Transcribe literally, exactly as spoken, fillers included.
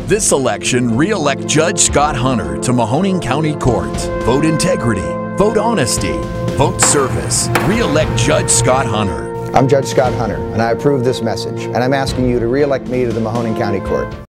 This election, re-elect Judge Scott Hunter to Mahoning County Court. Vote integrity, vote honesty, vote service. Re-elect Judge Scott Hunter. I'm Judge Scott Hunter, and I approve this message, and I'm asking you to re-elect me to the Mahoning County Court.